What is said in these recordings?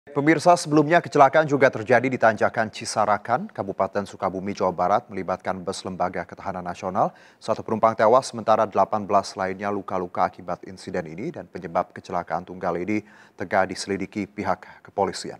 Pemirsa, sebelumnya kecelakaan juga terjadi di Tanjakan Cisarakan, Kabupaten Sukabumi, Jawa Barat, melibatkan bus Lembaga Ketahanan Nasional. Satu penumpang tewas, sementara 18 lainnya luka-luka akibat insiden ini, dan penyebab kecelakaan tunggal ini tengah diselidiki pihak kepolisian.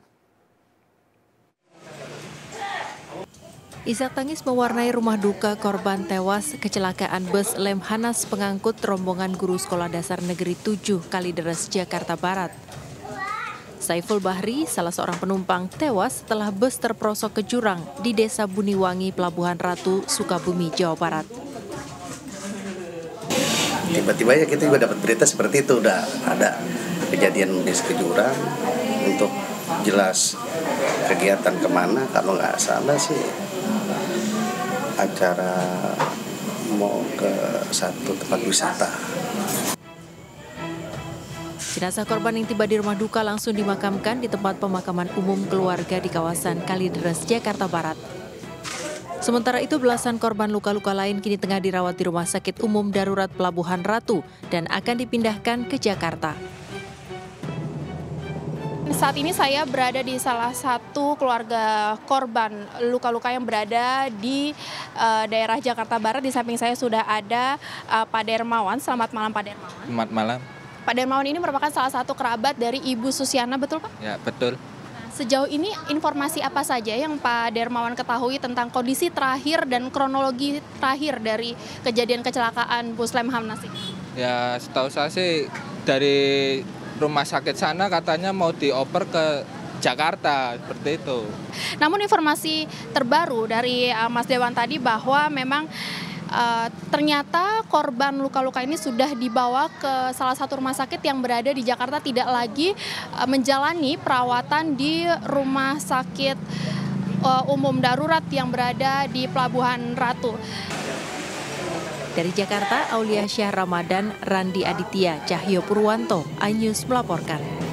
Isak tangis mewarnai rumah duka korban tewas kecelakaan bus Lemhanas pengangkut rombongan guru Sekolah Dasar Negeri 7 Kalideres, Jakarta Barat. Saiful Bahri, salah seorang penumpang, tewas setelah bus terperosok ke jurang di Desa Buniwangi, Pelabuhan Ratu, Sukabumi, Jawa Barat. Tiba-tiba ya kita juga dapat berita seperti itu, udah ada kejadian di ke jurang. Untuk jelas kegiatan kemana, kalau nggak salah sih acara mau ke satu tempat wisata. Jenazah korban yang tiba di rumah duka langsung dimakamkan di tempat pemakaman umum keluarga di kawasan Kalideres, Jakarta Barat. Sementara itu, belasan korban luka-luka lain kini tengah dirawat di Rumah Sakit Umum Darurat Pelabuhan Ratu dan akan dipindahkan ke Jakarta. Saat ini saya berada di salah satu keluarga korban luka-luka yang berada di daerah Jakarta Barat. Di samping saya sudah ada Pak Dermawan. Selamat malam, Pak Dermawan. Selamat malam. Pak Dermawan ini merupakan salah satu kerabat dari Ibu Susiana, betul Pak? Ya, betul. Nah, sejauh ini informasi apa saja yang Pak Dermawan ketahui tentang kondisi terakhir dan kronologi terakhir dari kejadian kecelakaan bus Lemhanas ini? Ya, setahu saya sih dari rumah sakit sana katanya mau dioper ke Jakarta, seperti itu. Namun informasi terbaru dari Mas Dewan tadi bahwa memang ternyata korban luka-luka ini sudah dibawa ke salah satu rumah sakit yang berada di Jakarta, tidak lagi menjalani perawatan di rumah sakit umum darurat yang berada di Pelabuhan Ratu. Dari Jakarta, Aulia Syah Ramadan, Randi Aditya, Cahyo Purwanto, iNews melaporkan.